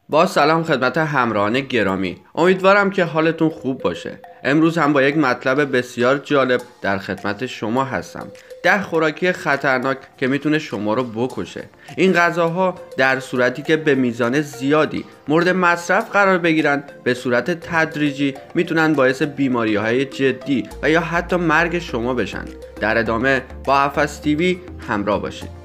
با سلام خدمت همراهان گرامی، امیدوارم که حالتون خوب باشه. امروز هم با یک مطلب بسیار جالب در خدمت شما هستم. 10 خوراکی خطرناک که میتونه شما رو بکشه. این غذاها در صورتی که به میزان زیادی مورد مصرف قرار بگیرن به صورت تدریجی میتونن باعث بیماری‌های جدی و یا حتی مرگ شما بشن. در ادامه با افس تیوی همراه باشید.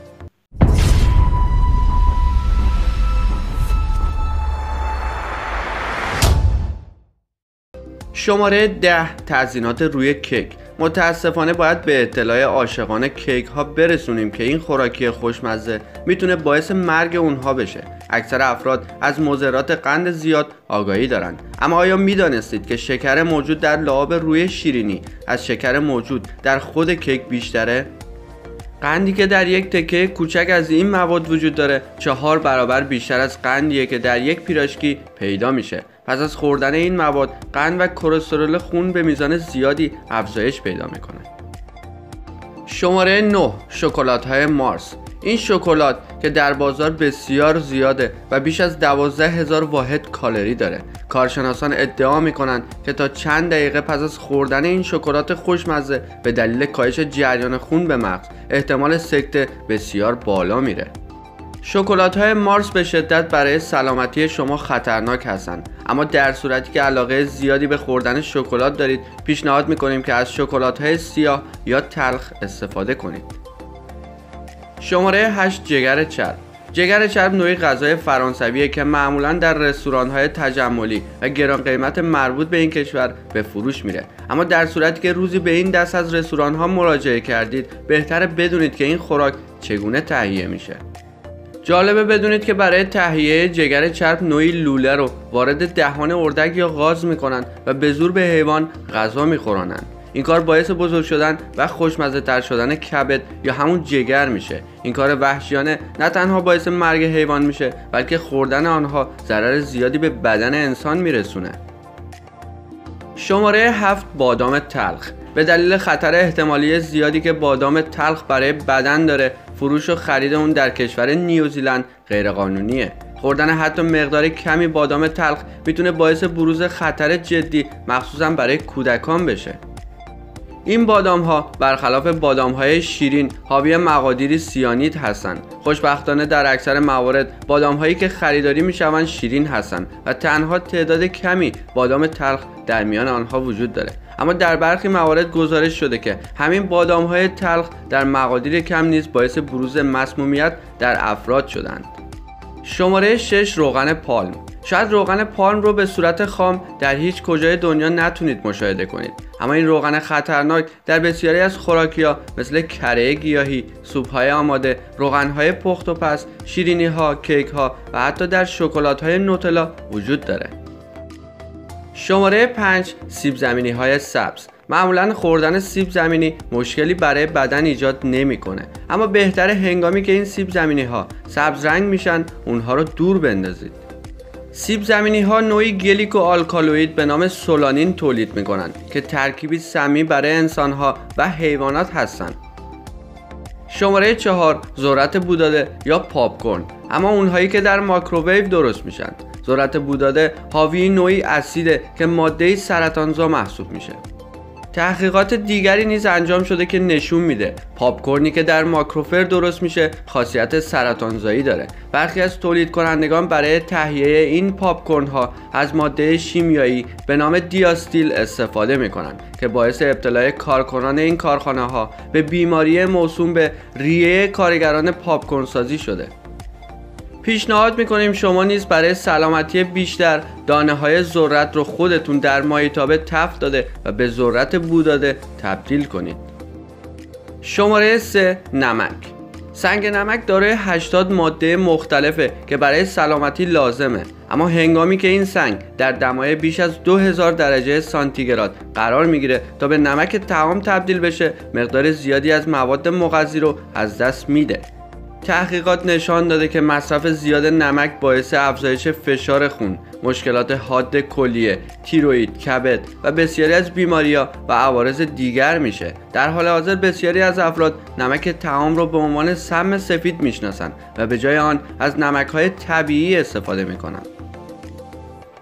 شماره 10 تزیینات روی کیک. متاسفانه باید به اطلاع عاشقان کیک ها برسونیم که این خوراکی خوشمزه میتونه باعث مرگ اونها بشه. اکثر افراد از مضرات قند زیاد آگاهی دارند، اما آیا میدانستید که شکر موجود در لعاب روی شیرینی از شکر موجود در خود کیک بیشتره؟ قندی که در یک تکه کوچک از این مواد وجود داره 4 برابر بیشتر از قندیه که در یک پیراشکی پیدا میشه. پس از خوردن این مواد قند و کلسترول خون به میزان زیادی افزایش پیدا میکنه. شماره 9 شکلات‌های مارس. این شکلات که در بازار بسیار زیاده و بیش از 12,000 واحد کالری داره. کارشناسان ادعا میکنن که تا چند دقیقه پس از خوردن این شکلات خوشمزه به دلیل کاهش جریان خون به مغز احتمال سکته بسیار بالا میره. شکلات‌های مارس به شدت برای سلامتی شما خطرناک هستند، اما در صورتی که علاقه زیادی به خوردن شکلات دارید پیشنهاد میکنیم که از شکلات‌های سیاه یا تلخ استفاده کنید. شماره 8 جگر چرب. جگر چرب نوعی غذای فرانسویه که معمولا در رستوران‌های تجملی و گران قیمت مربوط به این کشور به فروش میره، اما در صورتی که روزی به این دست از رستوران‌ها مراجعه کردید بهتره بدونید که این خوراک چگونه تهیه میشه. جالبه بدونید که برای تهیه جگر چرب نوعی لوله رو وارد دهان اردک یا غاز میکنن و به زور به حیوان غذا میخورانن. این کار باعث بزرگ شدن و خوشمزه تر شدن کبد یا همون جگر میشه. این کار وحشیانه نه تنها باعث مرگ حیوان میشه بلکه خوردن آنها ضرر زیادی به بدن انسان میرسونه. شماره 7 بادام تلخ. به دلیل خطر احتمالی زیادی که بادام تلخ برای بدن داره، فروش و خرید اون در کشور نیوزیلند غیرقانونیه. خوردن حتی مقدار کمی بادام تلخ میتونه باعث بروز خطر جدی مخصوصا برای کودکان بشه. این بادام ها برخلاف بادام های شیرین حاوی مقادیری سیانید هستند. خوشبختانه در اکثر موارد بادام هایی که خریداری میشوند شیرین هستند و تنها تعداد کمی بادام تلخ در میان آنها وجود داره، اما در برخی موارد گزارش شده که همین بادام های تلخ در مقادیر کم نیز باعث بروز مسمومیت در افراد شدند. شماره 6 روغن پالم. شاید روغن پالم رو به صورت خام در هیچ کجای دنیا نتونید مشاهده کنید، اما این روغن خطرناک در بسیاری از خوراکی‌ها مثل کره گیاهی، سوپ‌های آماده، روغن‌های پخت و پز، شیرینی‌ها، کیک‌ها و حتی در شکلات‌های نوتلا وجود داره. شماره 5 سیب زمینی‌های سبز. معمولا خوردن سیب زمینی مشکلی برای بدن ایجاد نمی‌کنه، اما بهتره هنگامی که این سیب زمینی‌ها سبز رنگ میشن اونها رو دور بندازید. سیب زمینی ها نوعی گلیکو آلکالوئید به نام سولانین تولید میکنن که ترکیبی سمی برای انسان ها و حیوانات هستند. شماره 4 ذرت بوداده یا پاپکورن، اما اونهایی که در مایکروویو درست میشن. ذرت بوداده حاوی نوعی اسیده که ماده سرطانزا محسوب میشه. تحقیقات دیگری نیز انجام شده که نشون میده پاپکورنی که در مایکروفر درست میشه خاصیت سرطانزایی داره. برخی از تولید کنندگان برای تهیه این پاپکورن ها از ماده شیمیایی به نام دیاستیل استفاده میکنن که باعث ابتلای کارکنان این کارخانه ها به بیماری موسوم به ریه کارگران پاپکورن سازی شده. پیشنهاد میکنیم شما نیز برای سلامتی بیشتر دانه های ذرت رو خودتون در مایتابه تفت داده و به ذرت بوداده تبدیل کنید. شماره 3 نمک. سنگ نمک دارای 80 ماده مختلفه که برای سلامتی لازمه، اما هنگامی که این سنگ در دمای بیش از 2000 درجه سانتیگراد قرار میگیره تا به نمک طعام تبدیل بشه مقدار زیادی از مواد مغذی رو از دست میده. تحقیقات نشان داده که مصرف زیاد نمک باعث افزایش فشار خون، مشکلات حاد کلیه، تیروئید، کبد و بسیاری از بیماری‌ها و عوارض دیگر میشه. در حال حاضر بسیاری از افراد نمک طعام رو به عنوان سم سفید میشناسن و به جای آن از نمک‌های طبیعی استفاده میکنن.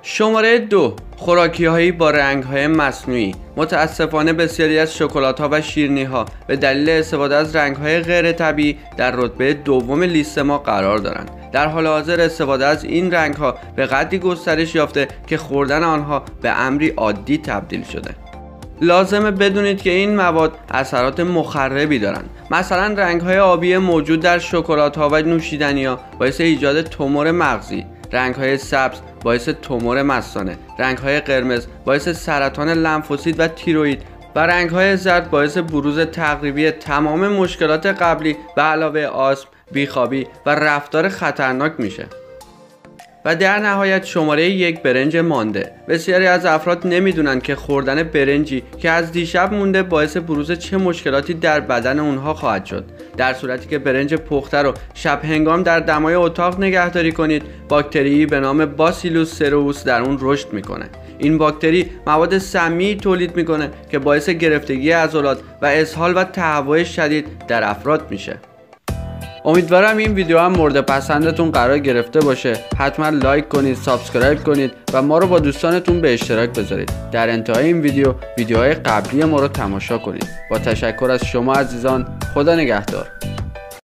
شماره 2. خوراکی‌هایی با رنگ‌های مصنوعی. متاسفانه بسیاری از شکلات‌ها و شیرینی‌ها به دلیل استفاده از رنگ‌های غیر طبیعی در رتبه دوم لیست ما قرار دارند. در حال حاضر استفاده از این رنگ‌ها به قدری گسترش یافته که خوردن آنها به امری عادی تبدیل شده. لازمه بدونید که این مواد اثرات مخربی دارند. مثلا رنگ‌های آبی موجود در شکلات‌ها و نوشیدنی‌ها باعث ایجاد تومور مغزی، رنگ‌های سبز باعث تومور مثانه، رنگ‌های قرمز باعث سرطان لنفوسیت و تیروئید و رنگ‌های زرد باعث بروز تقریبی تمام مشکلات قبلی به علاوه آسم، بیخوابی و رفتار خطرناک میشه. و در نهایت شماره 1 برنج مانده. بسیاری از افراد نمیدونن که خوردن برنجی که از دیشب مونده باعث بروز چه مشکلاتی در بدن اونها خواهد شد. در صورتی که برنج پخته رو شب هنگام در دمای اتاق نگهداری کنید، باکتری به نام باسیلوس سروس در اون رشد میکنه. این باکتری مواد سمی تولید میکنه که باعث گرفتگی عضلات و اسهال و تهوع شدید در افراد میشه. امیدوارم این ویدیو هم مورد پسندتون قرار گرفته باشه. حتما لایک کنید، سابسکرایب کنید و ما رو با دوستانتون به اشتراک بذارید. در انتهای این ویدیوهای قبلی ما رو تماشا کنید. با تشکر از شما عزیزان، خدا نگهدار.